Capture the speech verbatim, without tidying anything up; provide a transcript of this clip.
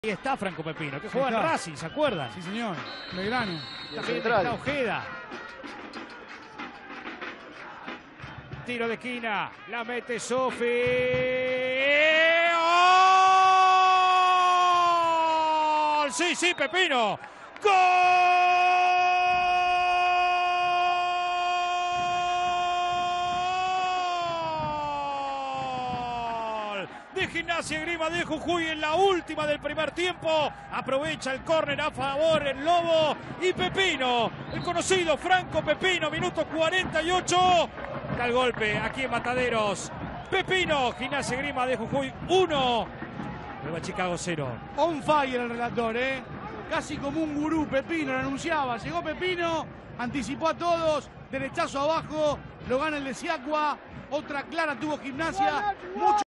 Ahí está Franco Pepino, que juega en Racing, ¿se acuerdan? Sí, señor. Belgrano. También está Ojeda. Tiro de esquina, la mete Sofi. ¡Gol! Sí, sí, Pepino. ¡Gol! De Gimnasia y Esgrima de Jujuy en la última del primer tiempo. Aprovecha el córner a favor el Lobo. Y Pepino, el conocido Franco Pepino, minuto cuarenta y ocho. Da el golpe aquí en Mataderos. Pepino, Gimnasia y Esgrima de Jujuy uno. Nueva Chicago cero. On fire el relator, ¿eh? Casi como un gurú. Pepino lo anunciaba. Llegó Pepino, anticipó a todos. Derechazo abajo, lo gana el de Siacua. Otra clara tuvo Gimnasia. Mucho